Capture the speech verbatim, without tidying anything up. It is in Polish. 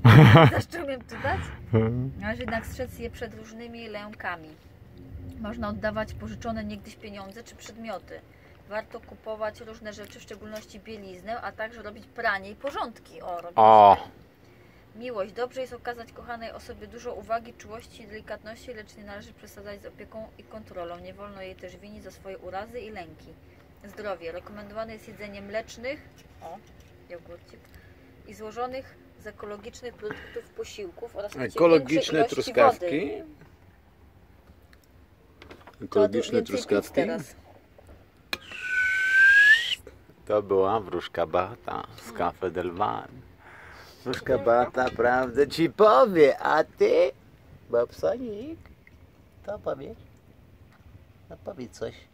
Też czy umiem czytać? Należy jednak strzec je przed różnymi lękami. Można oddawać pożyczone niegdyś pieniądze czy przedmioty. Warto kupować różne rzeczy, w szczególności bieliznę, a także robić pranie i porządki. O, robić. O. Miłość. Dobrze jest okazać kochanej osobie dużo uwagi, czułości i delikatności, lecz nie należy przesadzać z opieką i kontrolą. Nie wolno jej też winić za swoje urazy i lęki. Zdrowie. Rekomendowane jest jedzenie mlecznych, o, jogurcik, i złożonych z ekologicznych produktów posiłków oraz ekologiczne truskawki. Wody. Ekologiczne truskawki. To była wróżka Beata z Cafe del Van. Wróżka Beata prawdę ci powie, a ty, Babsonik, to powiesz? No powiedz coś.